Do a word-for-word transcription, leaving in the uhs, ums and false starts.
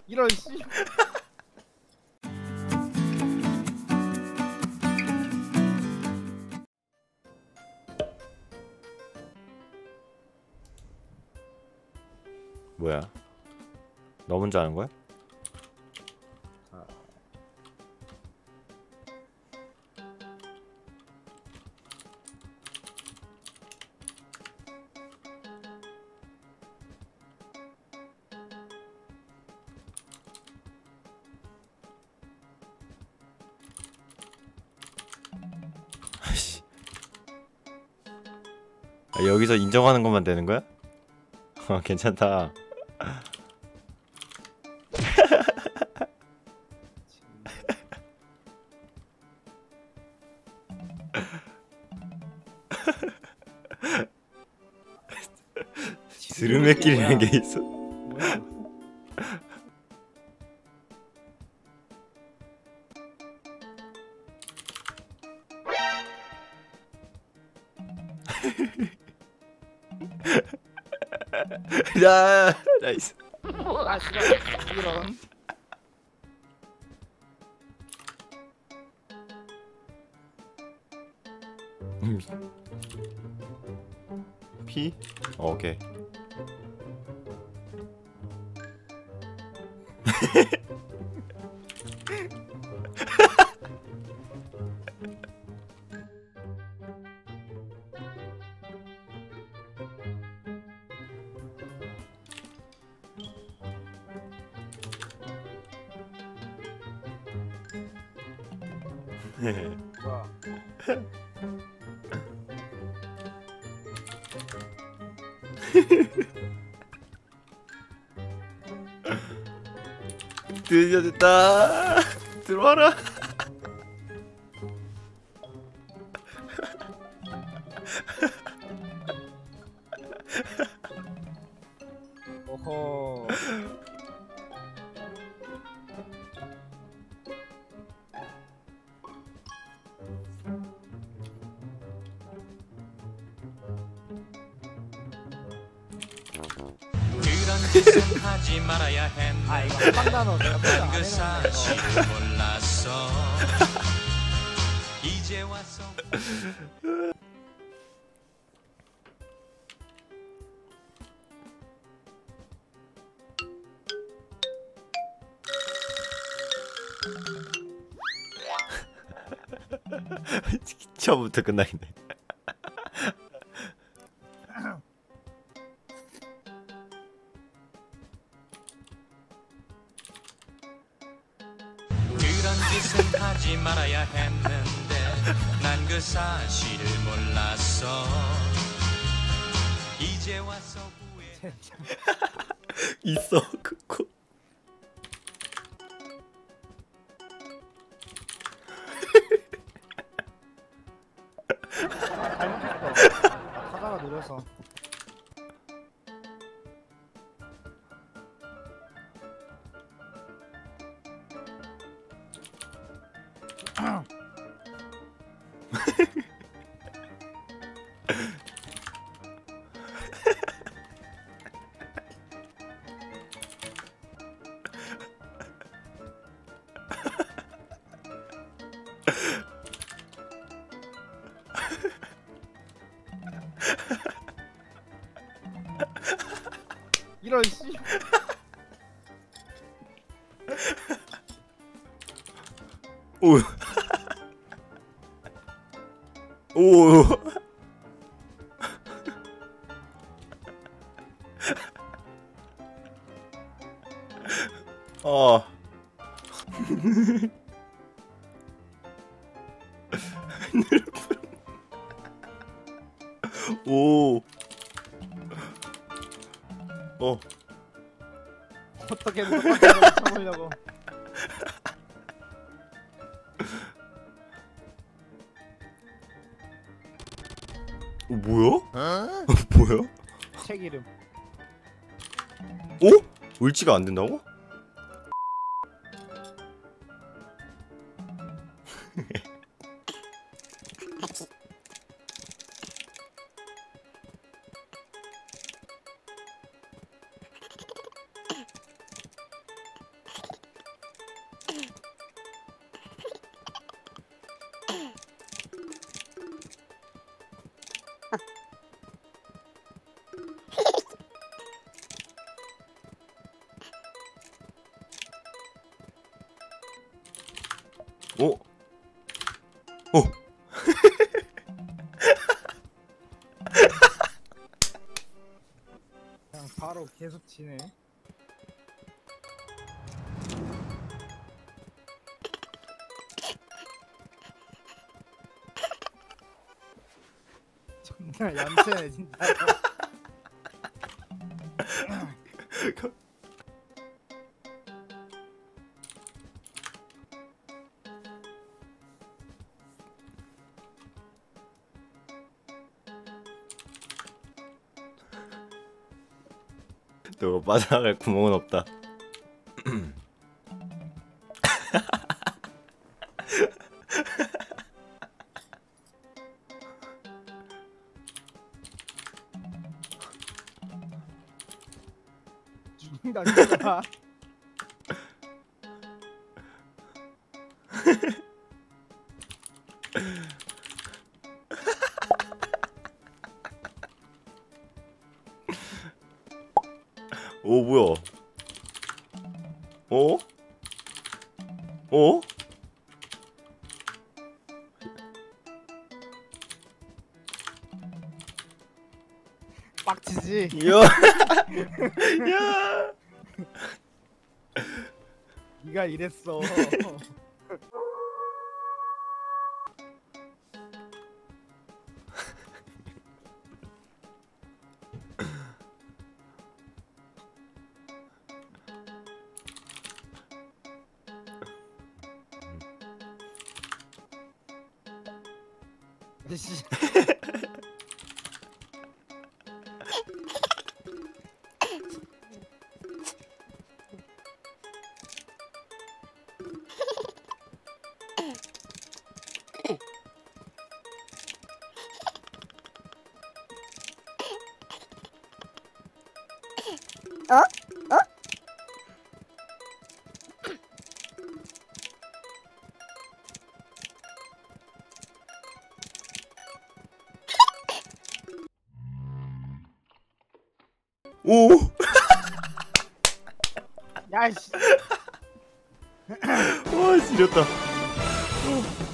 이런 씨. 뭐야? 너 먼저 하는 거야? 아이씨. 아, 여기서 인정하는 것만 되는 거야? 어, 괜찮다. 스르메끼리라는 게 있어? 뭐야? 야, 나이스. 아 씨발 이런. 피? 어, 오케이. 뭐야? 드디어 됐다. 들어와라. 오호. 그런 짓은 하지 말아야 했네. 아 이거 한방 단어 내가 난 안 그 해놓은 사실을 몰랐어. 이제 와서 처음부터 끝나겠네. 그런 짓은 하지 말아야 했는데 난 그 사실을 몰랐어. 이제 와서 후회. 있어 그거. 잘못했어. 타자가 느려서. 이런 씨. 오. 오. 어. 오. 어. 어떻게든 똑같은 걸 쳐보려고. 어, 뭐야? 어? 뭐야? 책 이름. 어? 을지가 안 된다고? 오. 오. 그냥 바로 계속 치네. 존나 얌체네 진짜. 너가 빠져나갈 구멍은 없다. 죽는다 진짜. 오 뭐야? 어? 어? 빡치지. 야. 야. 네가 이랬어. 씨. 오. 야이씨. 와 지렸다.